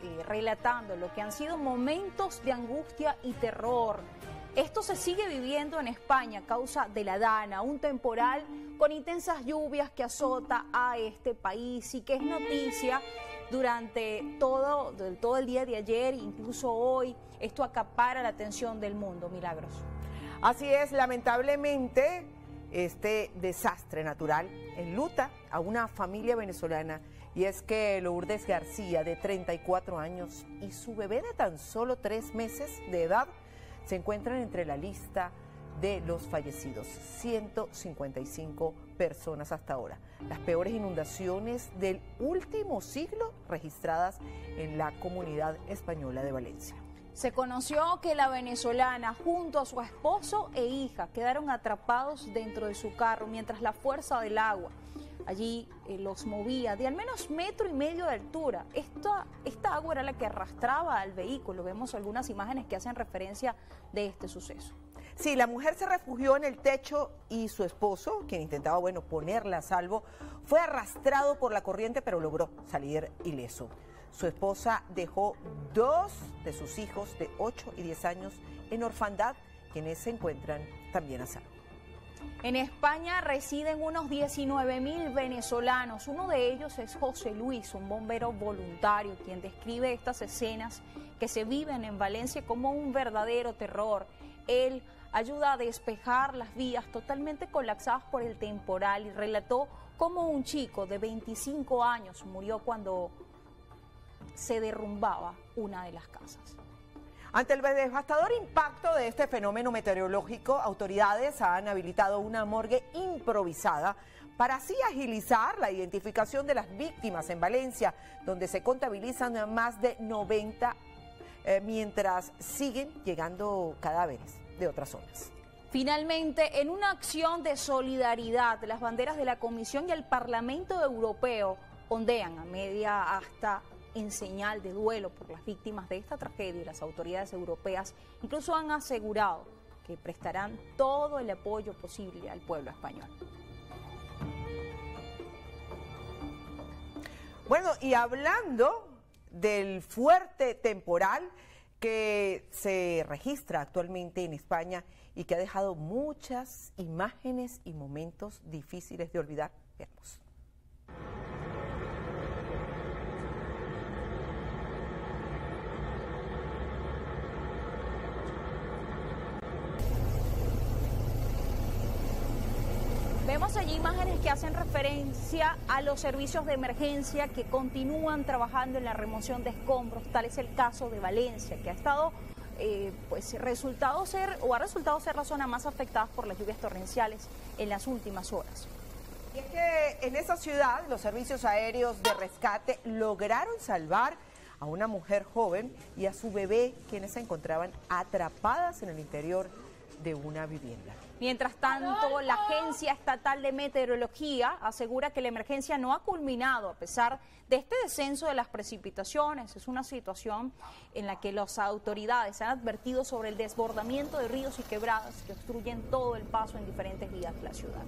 relatando lo que han sido momentos de angustia y terror. Esto se sigue viviendo en España a causa de la Dana, un temporal con intensas lluvias que azota a este país y que es noticia durante todo el día de ayer, incluso hoy. Esto acapara la atención del mundo. Milagros. Así es, lamentablemente este desastre natural enluta a una familia venezolana, y es que Lourdes García, de 34 años, y su bebé de tan solo 3 meses de edad se encuentran entre la lista de los fallecidos. 155 personas hasta ahora. Las peores inundaciones del último siglo registradas en la comunidad española de Valencia. Se conoció que la venezolana junto a su esposo e hija quedaron atrapados dentro de su carro mientras la fuerza del agua allí los movía de al menos 1,5 metros de altura. Esta agua era la que arrastraba al vehículo. Vemos algunas imágenes que hacen referencia de este suceso. Sí, la mujer se refugió en el techo y su esposo, quien intentaba, ponerla a salvo, fue arrastrado por la corriente, pero logró salir ileso. Su esposa dejó 2 de sus hijos de 8 y 10 años en orfandad, quienes se encuentran también a salvo. En España residen unos 19.000 venezolanos. Uno de ellos es José Luis, un bombero voluntario, quien describe estas escenas que se viven en Valencia como un verdadero terror. Él ayuda a despejar las vías totalmente colapsadas por el temporal y relató cómo un chico de 25 años murió cuando se derrumbaba una de las casas. Ante el devastador impacto de este fenómeno meteorológico, autoridades han habilitado una morgue improvisada para así agilizar la identificación de las víctimas en Valencia, donde se contabilizan más de 90, mientras siguen llegando cadáveres de otras zonas. Finalmente, en una acción de solidaridad, las banderas de la Comisión y el Parlamento Europeo ondean a media asta en señal de duelo por las víctimas de esta tragedia, y las autoridades europeas incluso han asegurado que prestarán todo el apoyo posible al pueblo español. Bueno, y hablando del fuerte temporal que se registra actualmente en España y que ha dejado muchas imágenes y momentos difíciles de olvidar, veamos. Vemos allí imágenes que hacen referencia a los servicios de emergencia que continúan trabajando en la remoción de escombros. Tal es el caso de Valencia, que ha estado ha resultado ser la zona más afectada por las lluvias torrenciales en las últimas horas. Y es que en esa ciudad los servicios aéreos de rescate lograron salvar a una mujer joven y a su bebé, quienes se encontraban atrapadas en el interior de una vivienda. Mientras tanto, la Agencia Estatal de Meteorología asegura que la emergencia no ha culminado a pesar de este descenso de las precipitaciones. Es una situación en la que las autoridades han advertido sobre el desbordamiento de ríos y quebradas que obstruyen todo el paso en diferentes vías de la ciudad.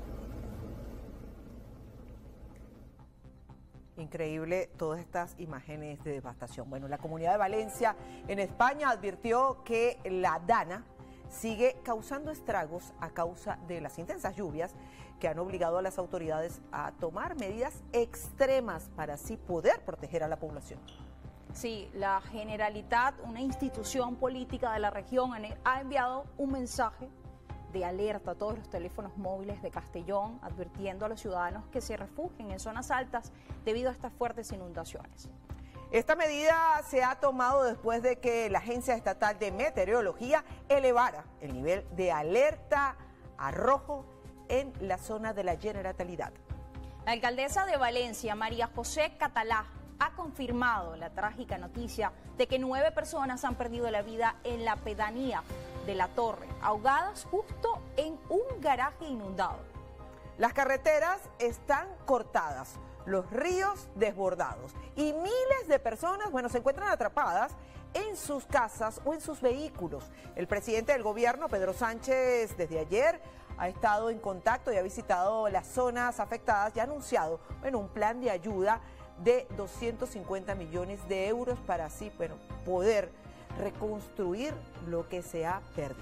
Increíble todas estas imágenes de devastación. Bueno, la Comunidad de Valencia en España advirtió que la Dana sigue causando estragos a causa de las intensas lluvias que han obligado a las autoridades a tomar medidas extremas para así poder proteger a la población. Sí, la Generalitat, una institución política de la región, ha enviado un mensaje de alerta a todos los teléfonos móviles de Castellón, advirtiendo a los ciudadanos que se refugien en zonas altas debido a estas fuertes inundaciones. Esta medida se ha tomado después de que la Agencia Estatal de Meteorología elevara el nivel de alerta a rojo en la zona de la Generalidad. La alcaldesa de Valencia, María José Catalá, ha confirmado la trágica noticia de que 9 personas han perdido la vida en la pedanía de La Torre, ahogadas justo en un garaje inundado. Las carreteras están cortadas, los ríos desbordados y miles de personas, se encuentran atrapadas en sus casas o en sus vehículos. El presidente del gobierno, Pedro Sánchez, desde ayer ha estado en contacto y ha visitado las zonas afectadas y ha anunciado, un plan de ayuda de 250 millones de euros para así, bueno, poder reconstruir lo que se ha perdido.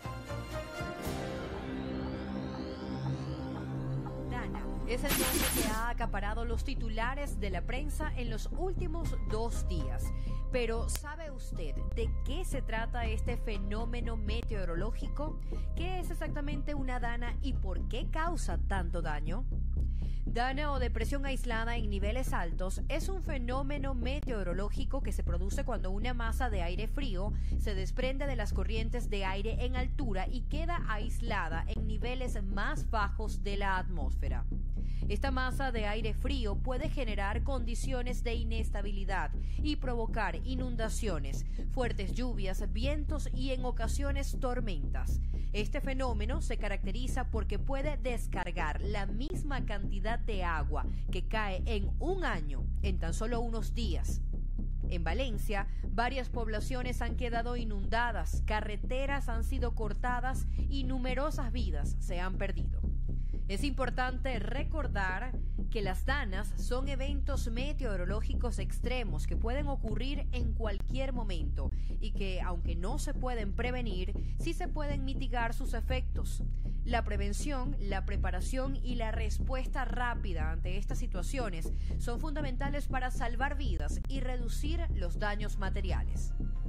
Dana es el nombre que ha acaparado los titulares de la prensa en los últimos 2 días. Pero ¿sabe usted de qué se trata este fenómeno meteorológico? ¿Qué es exactamente una dana y por qué causa tanto daño? Dana o depresión aislada en niveles altos es un fenómeno meteorológico que se produce cuando una masa de aire frío se desprende de las corrientes de aire en altura y queda aislada en niveles más bajos de la atmósfera. Esta masa de aire frío puede generar condiciones de inestabilidad y provocar inundaciones, fuertes lluvias, vientos y en ocasiones tormentas. Este fenómeno se caracteriza porque puede descargar la misma cantidad de agua que cae en un año en tan solo unos días. En Valencia, varias poblaciones han quedado inundadas, carreteras han sido cortadas y numerosas vidas se han perdido. Es importante recordar que las danas son eventos meteorológicos extremos que pueden ocurrir en cualquier momento y que, aunque no se pueden prevenir, sí se pueden mitigar sus efectos. La prevención, la preparación y la respuesta rápida ante estas situaciones son fundamentales para salvar vidas y reducir los daños materiales.